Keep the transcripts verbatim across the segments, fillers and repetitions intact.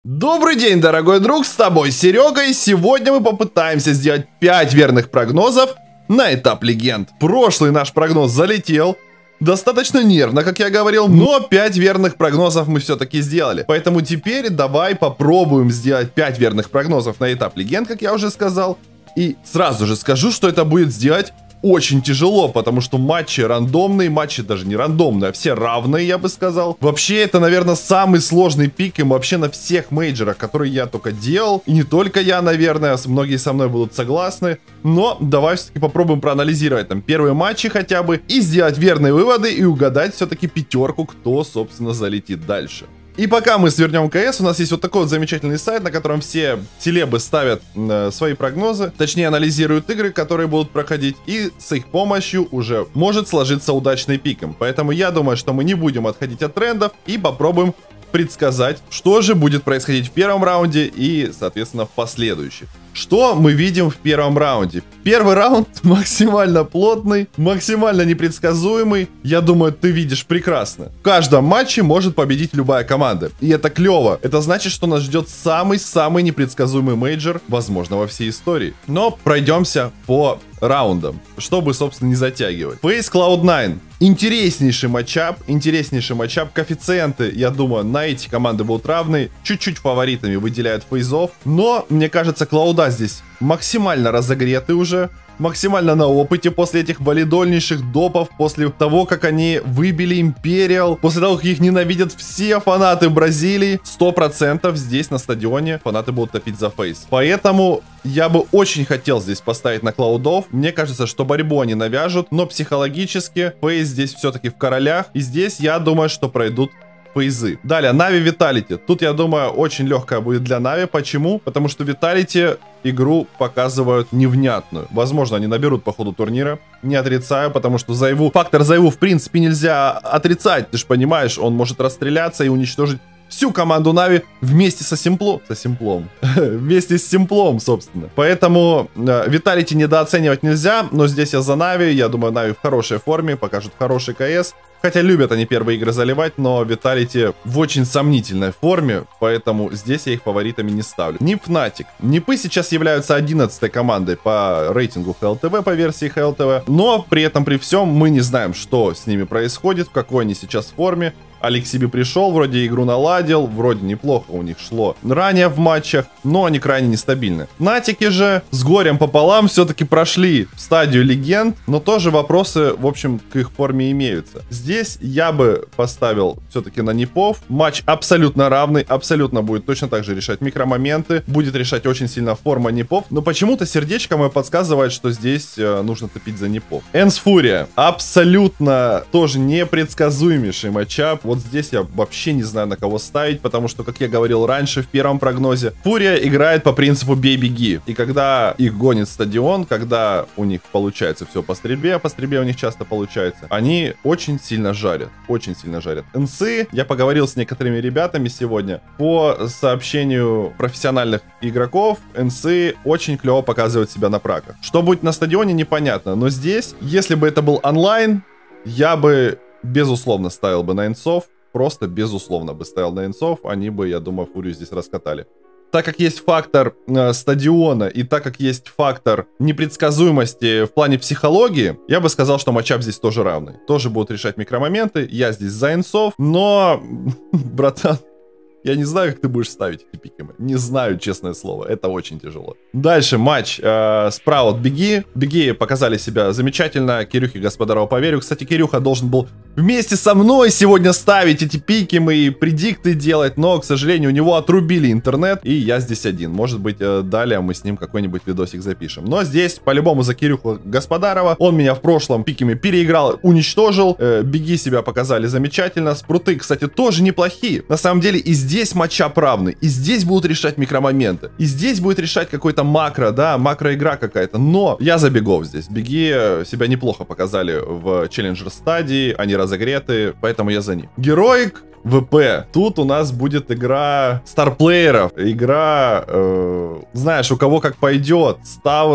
Добрый день, дорогой друг, с тобой Серега, и сегодня мы попытаемся сделать пять верных прогнозов на этап легенд. Прошлый наш прогноз залетел, достаточно нервно, как я говорил, но пять верных прогнозов мы все-таки сделали. Поэтому теперь давай попробуем сделать пять верных прогнозов на этап легенд, как я уже сказал. И сразу же скажу, что это будет сделать очень тяжело, потому что матчи рандомные, матчи даже не рандомные, а все равные, я бы сказал. Вообще, это, наверное, самый сложный пик им вообще на всех мейджорах, которые я только делал. И не только я, наверное, многие со мной будут согласны. Но давай все-таки попробуем проанализировать там первые матчи хотя бы и сделать верные выводы и угадать все-таки пятерку, кто, собственно, залетит дальше. И пока мы свернем КС, у нас есть вот такой вот замечательный сайт, на котором все селебы ставят э, свои прогнозы, точнее анализируют игры, которые будут проходить, и с их помощью уже может сложиться удачный пиком. Поэтому я думаю, что мы не будем отходить от трендов и попробуем предсказать, что же будет происходить в первом раунде и, соответственно, в последующих. Что мы видим в первом раунде? Первый раунд максимально плотный, максимально непредсказуемый. Я думаю, ты видишь прекрасно. В каждом матче может победить любая команда. И это клево. Это значит, что нас ждет самый-самый непредсказуемый мейджор, возможно, во всей истории. Но пройдемся по раундам, чтобы, собственно, не затягивать. фейс клауд найн. Интереснейший матчап, интереснейший матчап. Коэффициенты, я думаю, на эти команды будут равны. Чуть-чуть фаворитами выделяют фейзов. Но, мне кажется, Клауда здесь максимально разогреты уже. Максимально на опыте после этих валидольнейших допов, после того, как они выбили Империал, после того, как их ненавидят все фанаты Бразилии, сто процентов здесь на стадионе фанаты будут топить за фейс. Поэтому я бы очень хотел здесь поставить на Клаудов. Мне кажется, что борьбу они навяжут, но психологически фейс здесь все-таки в королях. И здесь я думаю, что пройдут фейзы. Далее, Нави Виталити. Тут, я думаю, очень легкая будет для Нави. Почему? Потому что Виталити игру показывают невнятную. Возможно, они наберут по ходу турнира. Не отрицаю, потому что Зайву... Фактор Зайву, в принципе, нельзя отрицать. Ты же понимаешь, он может расстреляться и уничтожить всю команду Нави вместе со Симплом. Со Симплом. Вместе с Симплом, собственно. Поэтому Виталити недооценивать нельзя. Но здесь я за Нави. Я думаю, Нави в хорошей форме, покажут хороший КС. Хотя любят они первые игры заливать, но Виталити в очень сомнительной форме, поэтому здесь я их фаворитами не ставлю. Ни Fnatic. Нипы сейчас являются одиннадцатой командой по рейтингу эйч эл ти ви, по версии эйч эл ти ви, но при этом при всем мы не знаем, что с ними происходит, в какой они сейчас форме. Алексиби пришел, вроде игру наладил, вроде неплохо у них шло ранее в матчах, но они крайне нестабильны. Натики же с горем пополам все-таки прошли стадию легенд, но тоже вопросы, в общем, к их форме имеются. Здесь я бы поставил все-таки на Нипов. Матч абсолютно равный, абсолютно будет точно так же решать микромоменты, будет решать очень сильно форма Нипов, но почему-то сердечко мое подсказывает, что здесь э, нужно топить за Нипов. Энс Фурия. Абсолютно тоже непредсказуемейший матчап. Вот здесь я вообще не знаю, на кого ставить, потому что, как я говорил раньше в первом прогнозе, Фурия играет по принципу бей-беги. И когда их гонит стадион, когда у них получается все по стрельбе, а по стрельбе у них часто получается, они очень сильно жарят. Очень сильно жарят. Энсы, я поговорил с некоторыми ребятами сегодня, по сообщению профессиональных игроков, Энсы очень клево показывают себя на праках. Что будет на стадионе, непонятно. Но здесь, если бы это был онлайн, я бы... безусловно ставил бы на инцов, просто безусловно бы ставил на инцов, они бы, я думаю, Фурию здесь раскатали. Так как есть фактор э, стадиона и так как есть фактор непредсказуемости в плане психологии, я бы сказал, что матчап здесь тоже равный. Тоже будут решать микромоменты, я здесь за инцов, но, братан, я не знаю, как ты будешь ставить эти пики. Не знаю, честное слово. Это очень тяжело. Дальше матч э, Спраут Беги. Беги показали себя замечательно. Кирюхе Господарову поверю. Кстати, Кирюха должен был вместе со мной сегодня ставить эти пики, мои предикты делать. Но, к сожалению, у него отрубили интернет. И я здесь один. Может быть, э, далее мы с ним какой-нибудь видосик запишем. Но здесь, по-любому, за Кирюху Господарова. Он меня в прошлом пиками переиграл, уничтожил. Э, Беги себя показали замечательно. Спруты, кстати, тоже неплохие. На самом деле, и здесь Здесь матчап равный, и здесь будут решать микромоменты, и здесь будет решать какой-то макро, да, макроигра какая-то, но я за бегов здесь. Беги себя неплохо показали в челленджер стадии, они разогреты, поэтому я за них. Героик, ВП. Тут у нас будет игра старплееров, игра, э, знаешь, у кого как пойдет. Ставан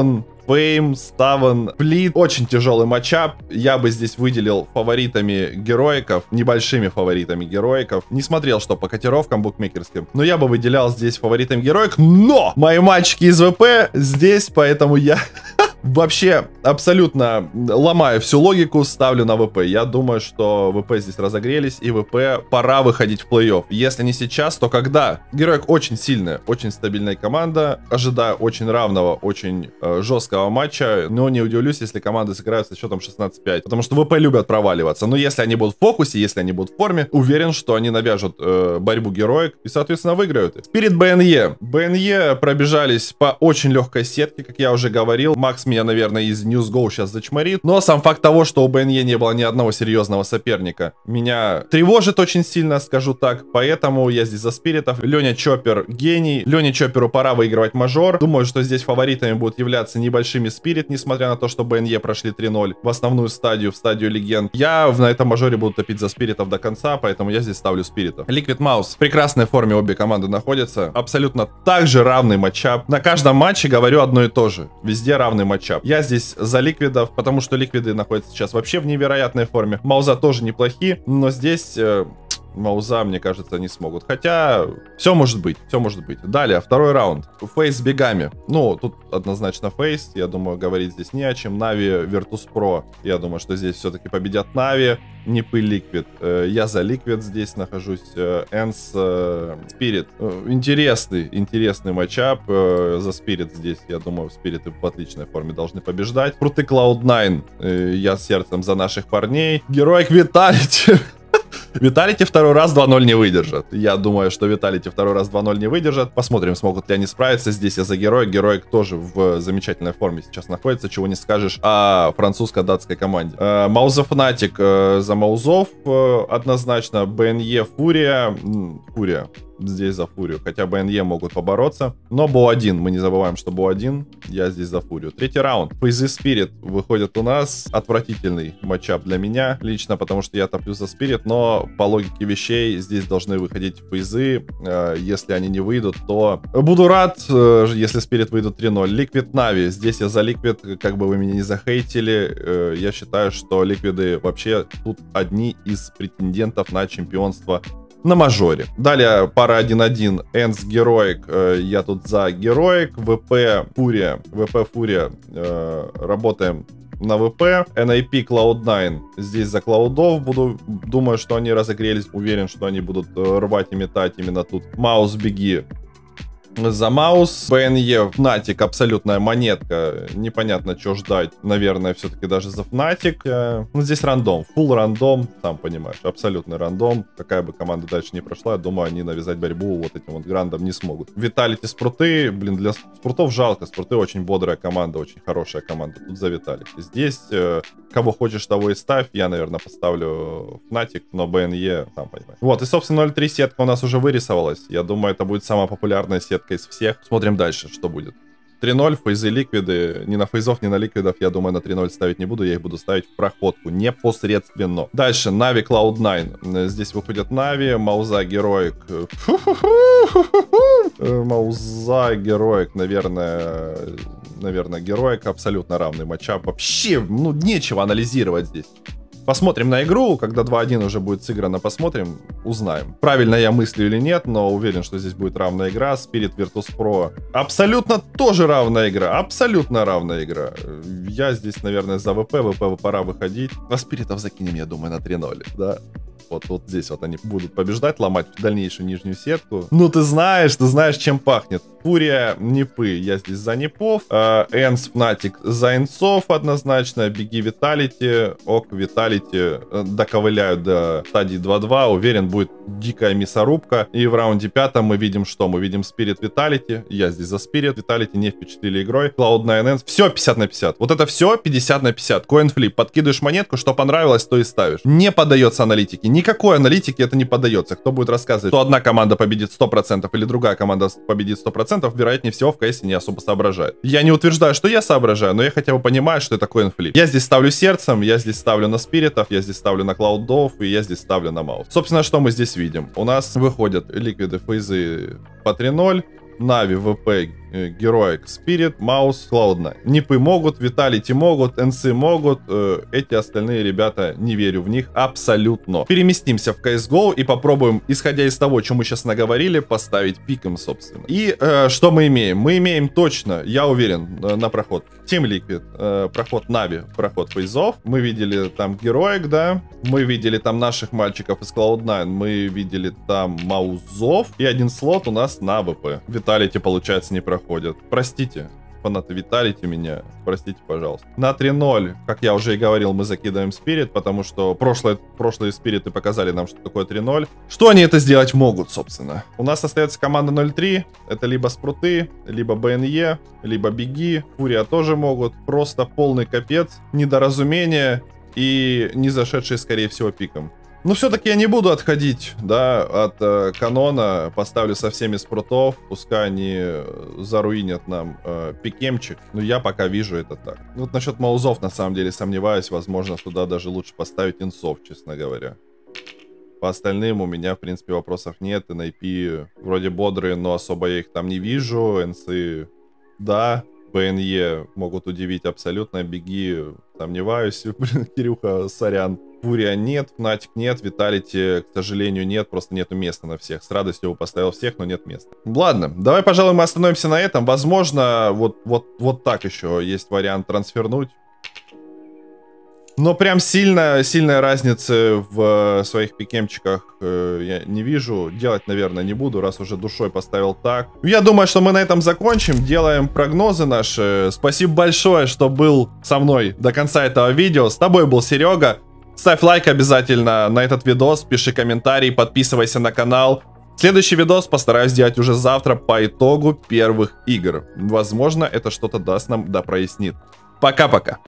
Фейм, Ставан, Флит. Очень тяжелый матчап. Я бы здесь выделил фаворитами героиков, небольшими фаворитами героиков. Не смотрел, что по котировкам букмекерским, но я бы выделял здесь фаворитами героик. Но мои мальчики из ВП здесь, поэтому я... Вообще, абсолютно ломаю всю логику, ставлю на ВП. Я думаю, что ВП здесь разогрелись, и ВП пора выходить в плей-офф. Если не сейчас, то когда? Героик очень сильная, очень стабильная команда. Ожидаю очень равного, очень э, жесткого матча. Но не удивлюсь, если команды сыграют со счетом шестнадцать пять. Потому что ВП любят проваливаться. Но если они будут в фокусе, если они будут в форме, уверен, что они навяжут э, борьбу героик и, соответственно, выиграют. Спирит БНЕ. БНЕ пробежались по очень легкой сетке, как я уже говорил. Макс меня, наверное, из NewsGo сейчас зачморит. Но сам факт того, что у БНЕ не было ни одного серьезного соперника, меня тревожит очень сильно, скажу так. Поэтому я здесь за спиритов. Леня Чоппер гений. Лене Чопперу пора выигрывать мажор. Думаю, что здесь фаворитами будут являться небольшими спирит, несмотря на то, что БНЕ прошли три ноль в основную стадию, в стадию легенд. Я на этом мажоре буду топить за спиритов до конца, поэтому я здесь ставлю спиритов. Liquid Mouse. В прекрасной форме обе команды находятся. Абсолютно также равный матчап. На каждом матче говорю одно и то же. Везде равный матчап. Я здесь за ликвидов, потому что ликвиды находятся сейчас вообще в невероятной форме. Мауза тоже неплохие, но здесь... Э Мауза, мне кажется, не смогут. Хотя, все может быть, все может быть. Далее, второй раунд. Фейс с бегами. Ну, тут однозначно Фейс. Я думаю, говорить здесь не о чем. Нави, Virtus.pro. Я думаю, что здесь все-таки победят Нави. Не пыль Ликвид. Я за Ликвид здесь нахожусь. Энс, Спирит. Интересный, интересный матчап. За Спирит здесь, я думаю, Спириты в отличной форме должны побеждать. Пруты клауд найн. Я сердцем за наших парней. Героик Виталити. Виталити второй раз два ноль не выдержат. Я думаю, что Виталити второй раз два ноль не выдержат. Посмотрим, смогут ли они справиться. Здесь я за героя. Героик тоже в замечательной форме сейчас находится. Чего не скажешь о французско-датской команде. Мауза Фнатик за Маузов однозначно. БНЕ Фурия. Фурия. Здесь за Фурию. Хотя БНЕ могут побороться. Но Бо один. Мы не забываем, что Бо один. Я здесь за Фурию. Третий раунд. Фейзы Спирит выходят у нас. Отвратительный матчап для меня. Лично, потому что я топлю за Спирит. Но по логике вещей здесь должны выходить Фейзы. Если они не выйдут, то буду рад, если Спирит выйдут три ноль. Ликвид Нави. Здесь я за Ликвид. Как бы вы меня не захейтили. Я считаю, что Ликвиды вообще тут одни из претендентов на чемпионство на мажоре. Далее пара один один. Энс Героик. Э, я тут за Героик. ВП Фурия. ВП Фурия. Э, работаем на ВП. эн эй пи клауд найн. Здесь за клаудов буду. Думаю, что они разогрелись. Уверен, что они будут э, рвать и метать именно тут. Маус Беги. За Маус. БНЕ Фнатик. Абсолютная монетка. Непонятно, что ждать. Наверное, все-таки даже за Фнатик. Ну, здесь рандом. Фулл рандом. Сам понимаешь. Абсолютный рандом. Какая бы команда дальше не прошла, я думаю, они навязать борьбу вот этим вот грандом не смогут. Виталити Спруты. Блин, для Спрутов жалко. Спруты очень бодрая команда. Очень хорошая команда. Тут за Виталити. Здесь э, кого хочешь, того и ставь. Я, наверное, поставлю Фнатик. Но БНЕ, сам понимаешь. Вот. И, собственно, ноль три сетка у нас уже вырисовалась. Я думаю, это будет самая популярная сетка из всех. Смотрим дальше, что будет. три ноль, фейзы, ликвиды. Ни на фейзов, ни на ликвидов, я думаю, на три ноль ставить не буду. Я их буду ставить в проходку, непосредственно. Дальше, Нави клауд найн. Здесь выходят Нави, Мауза, Героик. Мауза, Героик, наверное... Наверное, Героик. Абсолютно равный матчап. Вообще, ну, нечего анализировать здесь. Посмотрим на игру, когда два один уже будет сыграно, посмотрим, узнаем. Правильно я мыслю или нет, но уверен, что здесь будет равная игра. Spirit Virtus.pro. Абсолютно тоже равная игра, абсолютно равная игра. Я здесь, наверное, за ВП, ВП пора выходить. А Спиритов закинем, я думаю, на три ноль, да. Вот, вот здесь вот они будут побеждать, ломать дальнейшую нижнюю сетку. Ну, ты знаешь, ты знаешь, чем пахнет. Фурия, Непы, я здесь за Непов. Энс, Фнатик за Энсов однозначно. Беги, Виталити. Ок, Виталити доковыляют до стадии два два. Уверен, будет дикая мясорубка. И в раунде пятом мы видим что? Мы видим Spirit Виталити. Я здесь за Spirit. Виталити не впечатлили игрой. клауд найн Энс. Все пятьдесят на пятьдесят. Вот это все пятьдесят на пятьдесят. Коин-флип. Подкидываешь монетку, что понравилось, то и ставишь. Не поддается аналитике. Никакой аналитике это не поддается. Кто будет рассказывать, что одна команда победит сто процентов или другая команда победит сто процентов, вероятнее всего в КС не особо соображает. Я не утверждаю, что я соображаю, но я хотя бы понимаю, что это коин-флип. Я здесь ставлю сердцем, я здесь ставлю на спиритов, я здесь ставлю на клаудов и я здесь ставлю на маус. Собственно, что мы здесь видим? У нас выходят ликвиды, фейзы по три ноль. Нави, ВП, Героик, Спирит, Маус, клауд найн. Нипы могут, Виталити могут, Энсы могут. Э, эти остальные ребята, не верю в них абсолютно. Переместимся в си эс го и попробуем, исходя из того, что мы сейчас наговорили, поставить пиком, собственно. И э, что мы имеем? Мы имеем точно, я уверен, на проход Team Liquid, э, проход Нави, проход фейзов. Мы видели там Героик, да. Мы видели там наших мальчиков из клауд найн. Мы видели там Маузов. И один слот у нас на АВП. Виталити, получается, не проходят. Простите, фанаты Виталити меня. Простите, пожалуйста. На три ноль, как я уже и говорил, мы закидываем Спирит, потому что прошлое, прошлые Спириты показали нам, что такое три ноль. Что они это сделать могут, собственно? У нас остается команда ноль три. Это либо Спруты, либо БНЕ, либо Беги. Фурия тоже могут. Просто полный капец. Недоразумение. И не зашедшие, скорее всего, пиком. Но все-таки я не буду отходить, да, от э, канона. Поставлю со всеми спрутов. Пускай они заруинят нам э, пикемчик. Но я пока вижу это так. Вот насчет маузов, на самом деле, сомневаюсь. Возможно, туда даже лучше поставить инсов, честно говоря. По остальным у меня, в принципе, вопросов нет. эн эй пи вроде бодрые, но особо я их там не вижу. Энсы, да. БНЕ могут удивить абсолютно. Беги, сомневаюсь. Кирюха, сорян. Фурия нет, Фнатик нет, Виталити, к сожалению, нет. Просто нету места на всех. С радостью бы поставил всех, но нет места. Ладно, давай, пожалуй, мы остановимся на этом. Возможно, вот, вот, вот так еще есть вариант трансфернуть. Но прям сильно, сильной разницы в своих пикемчиках э, я не вижу. Делать, наверное, не буду, раз уже душой поставил так. Я думаю, что мы на этом закончим. Делаем прогнозы наши. Спасибо большое, что был со мной до конца этого видео. С тобой был Серега. Ставь лайк обязательно на этот видос, пиши комментарий, подписывайся на канал. Следующий видос постараюсь сделать уже завтра по итогу первых игр. Возможно, это что-то даст нам, да прояснит. Пока-пока.